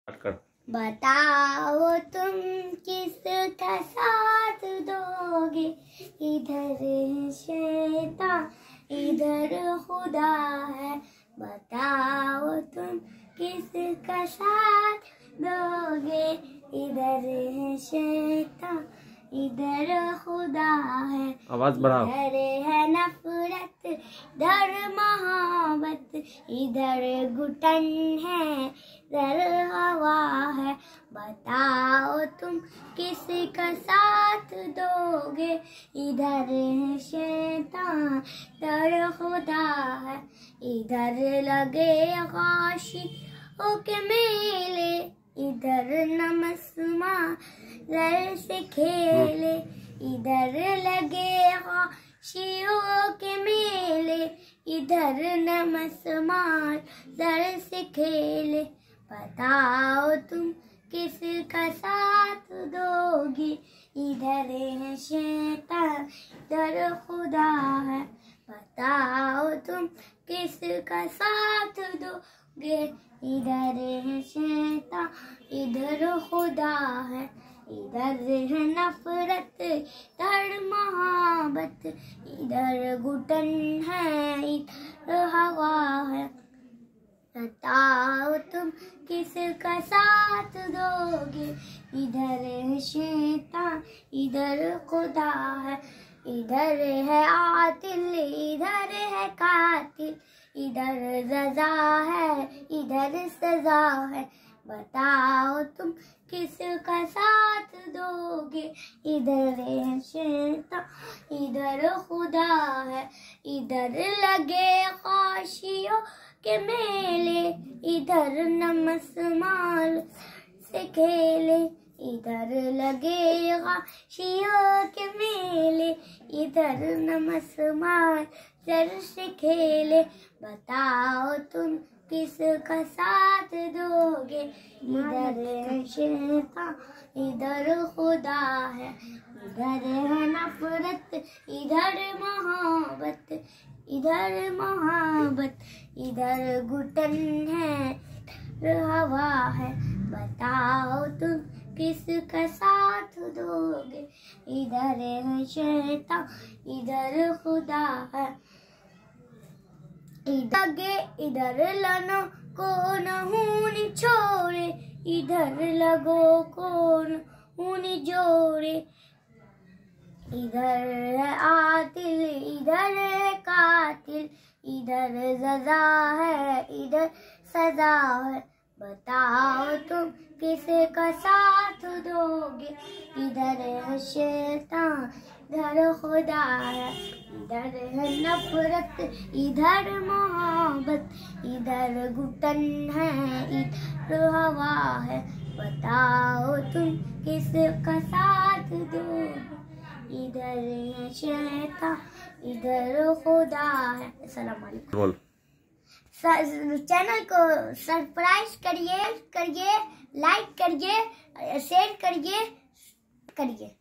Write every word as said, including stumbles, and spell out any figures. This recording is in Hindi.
बताओ तुम किसका साथ दोगे, इधर शैतान इधर खुदा है। बताओ तुम किसका साथ दोगे, इधर शैतान इधर खुदा है। आवाज बढ़ाओ। इधर है नफरत इधर मोहब्बत, इधर घुटन है इधर हवा है। बताओ तुम किसका साथ दोगे, इधर शैतान इधर खुदा है। इधर लगे गाशी ओके मेले, इधर नमस्मा जर से खेले। इधर लगे शियों के मेले, इधर नमस्मार जर से खेले। बताओ तुम किसका साथ दोगे, इधर है शैतान इधर खुदा है। बताओ तुम किसका साथ दोगे, इधर है शैतान इधर खुदा है। इधर है नफरत इधर मोहब्बत, इधर घुटन है इधर हवा है। बताओ तुम किसका साथ दोगे, इधर है शैतान इधर खुदा है। इधर है आतिल इधर है कातिल, इधर सजा है इधर सजा है। बताओ तुम किसका साथ दोगे, इधर है शैतान इधर खुदा है। इधर लगे खाशियों के मेले, इधर नमस्माल से खेले। इधर लगे खाशियों के मेले, इधर नमस्माल जर से खेले। बताओ तुम किसका साथ दोगे, इधर है शैतान इधर खुदा है। इधर है नफरत इधर मोहब्बत, इधर मोहब्बत इधर घुटन है इधर हवा है। बताओ तुम किसका साथ दोगे, इधर है शैतान इधर खुदा है। इधर इधर लनो कौन हून छोड़े, इधर लगो कौन हून जोड़े। इधर है आतिल इधर है कातिल, इधर सजा है इधर सजा है। बताओ तुम किसका साथ दोगे, इधर है शैतान इधर खुदा है। इधर है नफरत इधर मोहब्बत, इधर घुटन है इधर हवा है। बताओ तुम किसका साथ दोगे, इधर है शैतान इधर खुदा है। अस्सलाम वालेकुम। चैनल को सब्सक्राइब करिए करिए लाइक करिए शेयर करिए करिए।